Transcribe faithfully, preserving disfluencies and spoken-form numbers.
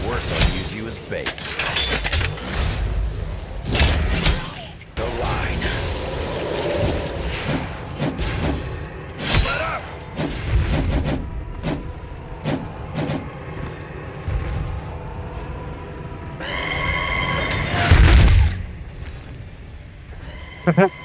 worse, I'll use you as bait. The line. Let up!